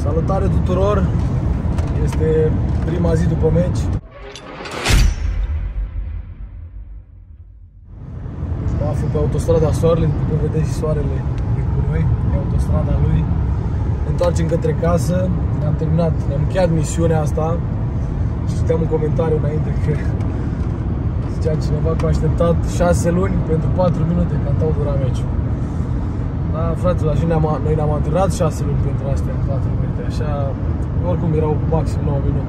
Salutare tuturor! Este prima zi după meci. Mă aflu pe autostrada Soarele, după cum vedeți și soarele e cu noi, e autostrada lui. Ne întoarcem către casă, ne-am terminat, ne-am încheiat misiunea asta. Și citeam un comentariu înainte că zicea cineva că a așteptat 6 luni pentru 4 minute când au durat meciul. Da, fraților, și noi ne-am antrenat 6 luni pentru astea în 4 minute, așa, oricum erau maxim 9 minute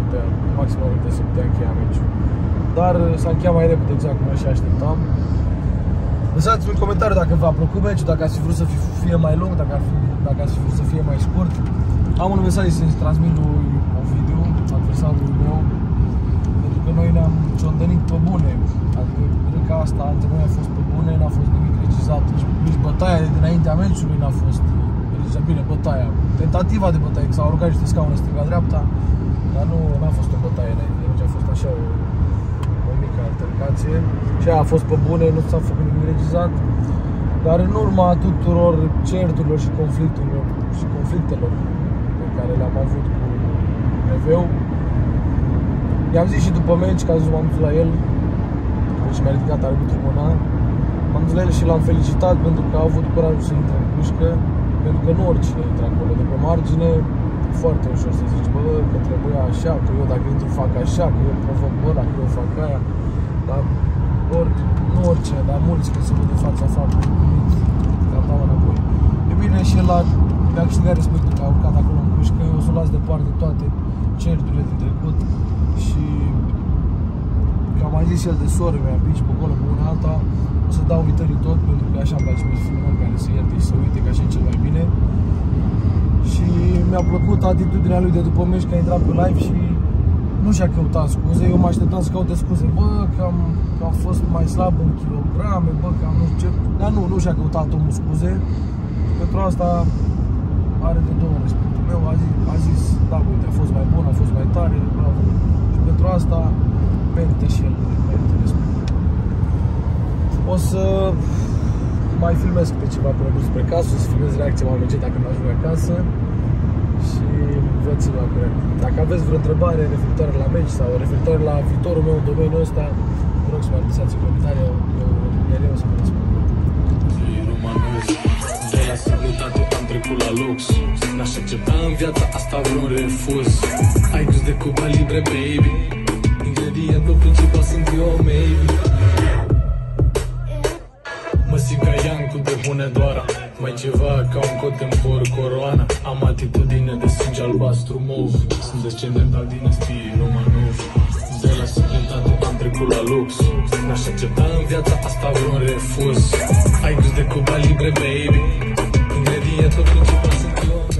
se putea încheia meciul. Dar s-a încheiat mai repede, exact cum și așteptam. Lăsați-mi un comentariu dacă v-a plăcut meciul, dacă ați fi vrut să fie mai lung, dacă ați fi vrut să fie mai scurt. Am un mesaj să-i transmit lui Ovidiu, adversarul meu, pentru că noi ne-am ciondănit pe bune. Adică, cred că asta între noi a fost pe bune, n-a fost nimic regizat. Nici bătaia de dinaintea meciului n-a fost regizat. Bine, bătaia, tentativa de bătaie, că s-au aruncat niște scaune stânga-dreapta, dar nu a fost o bătaie înainte, deci a fost așa o mică altercație. Și aia a fost pe bune, nu s-a făcut nimic regizat. Dar în urma tuturor certurilor și conflictelor pe care le-am avut cu Neveu, i-am zis și după meci, că a zis, m-am dus la el și mi-a ridicat arbitrul mâna. M-am dus la el și l-am felicitat pentru că a avut curajul să intre în cușcă, pentru că nu oricine intră acolo. De pe margine, e foarte ușor să zici, bă, că trebuia așa, că eu dacă intru fac așa, că eu provoc, bă, dacă eu fac aia. Dar nu oricine, dar mulți când se văd în fața faptului, cam dau înapoi. E bine, și el mi-a câștigat respectul că a urcat acolo în cușcă, eu o să las deoparte toate certurile din trecut și că am mai zis el de soră mea, pici pe acolo, pe una alta, o să dau uitării tot, pentru că așa îmi place mie să fiu un om care să ierte și să uite, că așa e cel mai bine. Și mi-a plăcut atitudinea lui de după meci, că a intrat pe live și nu și-a căutat scuze. Eu mă așteptam să caute scuze, bă, că am fost mai slab în kilograme, bă, că am nu știu ce. Dar nu și-a căutat omul scuze. Pentru asta are de două respectul meu. A zis, da, uite, a fost mai bun, a fost mai tare, bravo. Și pentru asta merită și el, merită respect. O să mai filmez pe ceva până duc spre casă, o să filmez reacția oamenilor dacă mă ajung acasă. Și vă țin la curent. Dacă aveți vreo întrebare referitoare la meci sau referitoare la viitorul meu în domeniul ăsta, vă rog să mă adresați în comentarii, iar eu o să vă răspund. De la simplitate am trecut la lux. N-aș accepta în viața asta vreun refuz. Ai gust de Cuba Libre, baby. Ingredientul principal sunt eu, maybe. Mă simt ca Iancu de Hunedoara, mai ceva ca un contemporă coroana. Am atitudine de sânge albastru mov, sunt descendent al dinastiei Romanov. De la simplitate am trecut la lux. N-aș accepta în viața asta vreun refuz. Ai gust de Cuba Libre, baby. Ingredientul principal sunt eu, baby.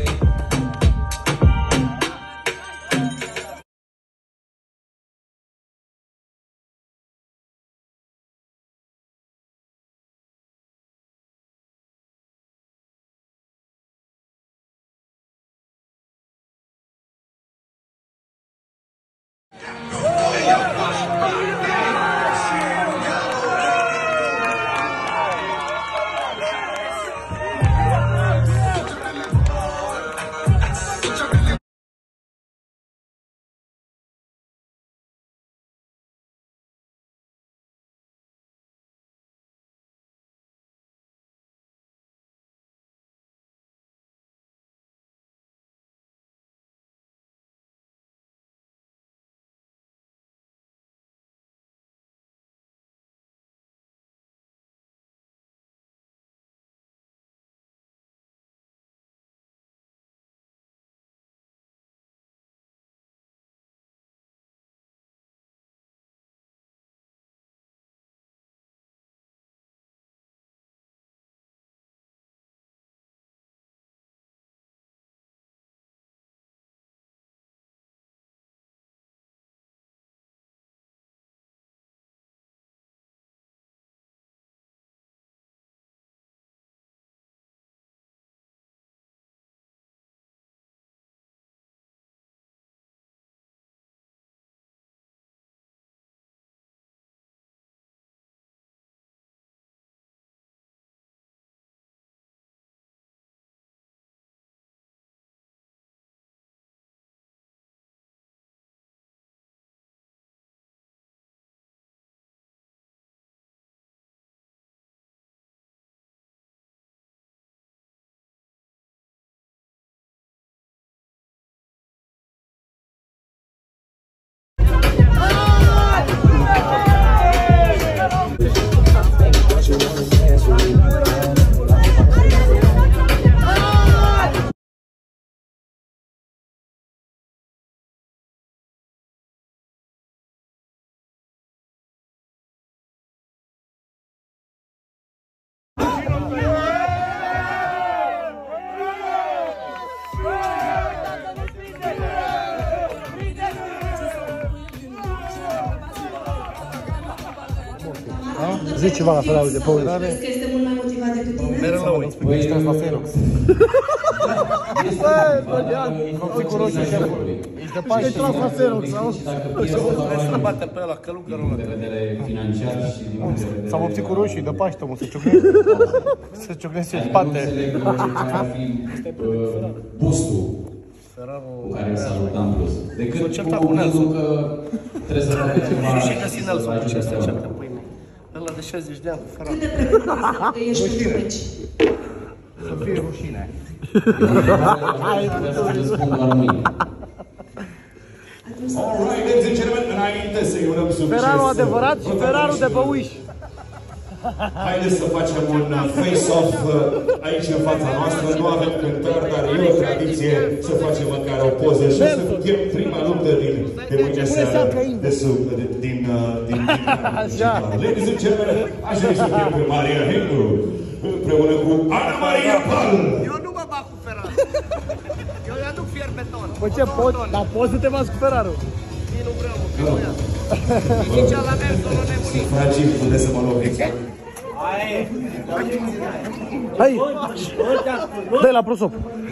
Zici ceva la Ferrari de pe ușă. Crezi că este mult mai motivat decât tine? Mereu la uite. Spui că ești la Ferox. Bă, Dorian, făcut cu roșii șeful. Ești de pași. Ești la Ferox, auzi? Trebuie să-l batem pe ăla, călugărul ăla. S-a vopsit cu roșii de Paște, mă, să ciocnește. Să ciocnește în spate. Bustul cu care îl salutăm plus. Decât cu gândul că trebuie să facă ceva. Și că Sinelson cu ce se încearcă pâine. Ăla de 60 de ani cu Ferrari. Cât de pregătit că ești pentru meci? Să fie rușine. Trebuie să răspund doar mâine. Alright, ladies and gentlemen, înainte să-i urăm succes. Ferrarul adevărat și Ferrarul de pe uși. Haideți să facem un face-off aici în fața noastră. Nu avem cântări, dar e o tradiție să facem măcar o poză și să fie prima luptă de mâine seară din Ladies and gentlemen, aș vrea să fie pe Maria Hengu împreună cu Ana Maria Pal. Eu nu mă bag cu Ferrari. Eu îi aduc fier beton. Păi ce poți? Dar poți să te bați cu Ferrarul. Nici nu vreau, mă, că nu ia. Nici ala mea să nu nebunit. Sunt fragil, puteți să mă loviți. Hai! Dă-i la prosop.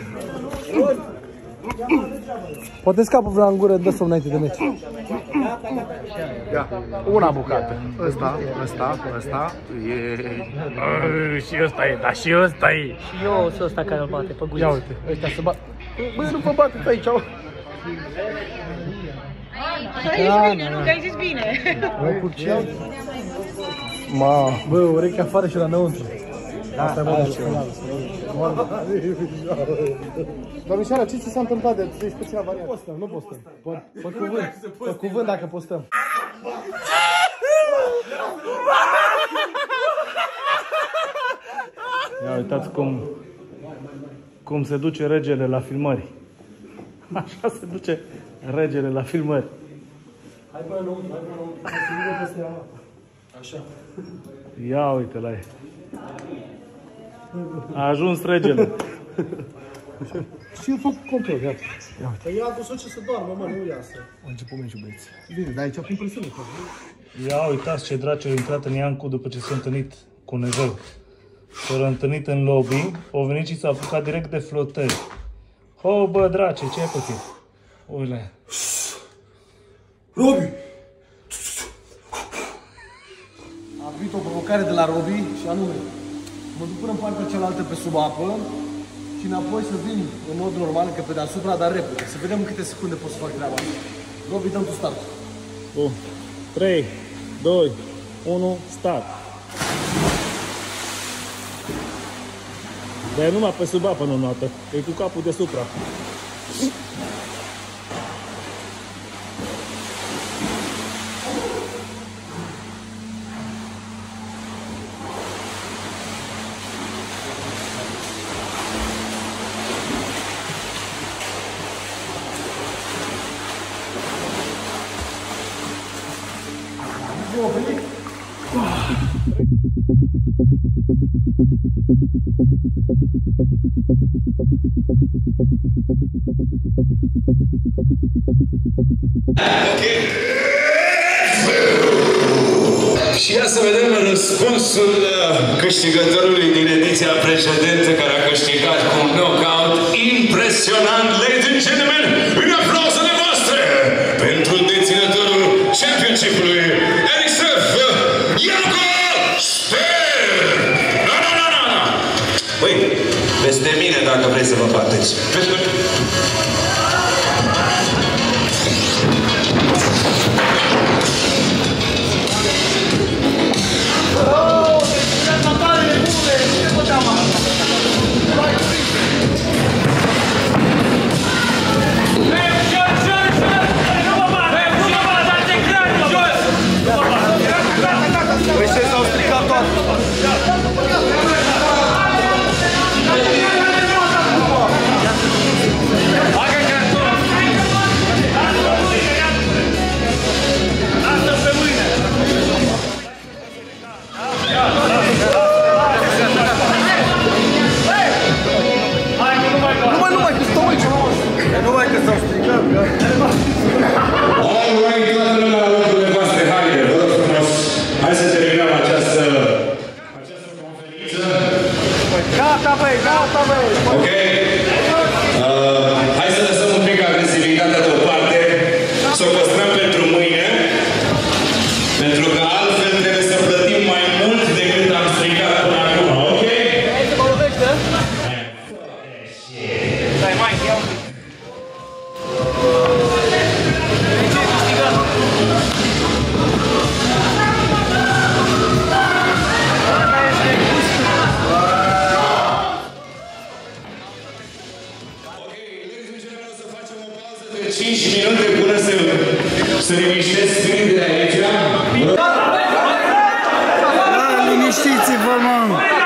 Poate scapă vreau în gură, dă-s-o înainte de meci. Ia, una bucată. Ăsta. Și ăsta e, dar și ăsta e. Și eu sunt ăsta care îl bate pe guliță. Ia uite, ăștia se bat. Bă, nu vă bateți aici, au. Ai zis bine, nu, că ai zis bine. Bă, cu ce? Ma, bă, urechi afară și la înăuntru. Asta e modul. Doamnișoara, ce ți s-a întâmplat de ești puțin avariat? Postăm, nu postăm. Pe cuvânt dacă postăm. Ia uitați cum se duce regele la filmări. Așa se duce regele la filmări. Hai până înăuntru, Așa. Ia uite la ei. A ajuns regele. Și eu fac control, ia. Păi eu am dus-o ce să doarmă, mă, nu iasă. A început meciul, băieți. Bine, dar aici prin presiune. Ia uitați ce draci a intrat în Iancu după ce s-a întâlnit cu Nevel. S-a întâlnit în lobby, a venit și s-a apucat direct de flotări. Ho, bă, drace, ce ai pățit? Uite. Robi! A venit o provocare de la Robi și anume, mă duc până în partea cealaltă pe sub apă și înapoi să vin în mod normal, că pe deasupra, dar repede. Să vedem în câte secunde pot să fac treaba asta. Robi, dăm tu start. Bun. 3, 2, 1, start. Dar e numai pe sub apă, nu noată. E cu capul deasupra. Și ia să vedem răspunsul câștigătorului din ediția precedentă, care a câștigat cu un knockout impresionant. Ladies and gentlemen, în aplauzele voastre pentru deținătorul championship-ului, Ericsef Iancu Sper! No! Băi, peste mine dacă vrei să vă bateți. De 5 minute până să liniștesc spiritul de aici. Liniștiți-vă, mă!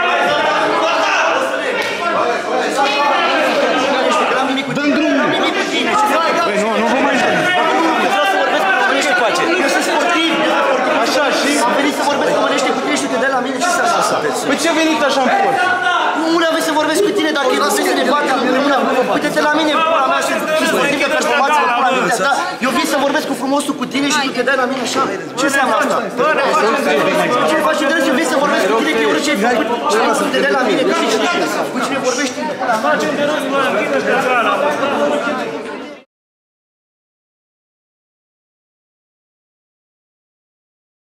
Dă-mi drumul! Băi, nu vă mai dă! Vreau să vorbesc cu românește cu ace. Eu sunt sportiv! Așa, și? Am venit să vorbesc cu românește cu tine și tu te dai la mine, ce să așa sunteți? Păi ce-a venit așa în port? Nu vreau să vorbesc cu tine, dacă vrei să ne bată, uite-te la mine, pula mea, și sportiv de performanță, pula mintea ta. Eu vin să vorbesc cu frumosul cu tine și tu te dai la mine așa. Ce înseamnă asta? Ce faci interes? Eu vin să vorbesc cu tine, că eu urât ce-ai făcut și tu te dai la mine, că zici cu cine vorbești? Facem de râs, mă, închide-te țara.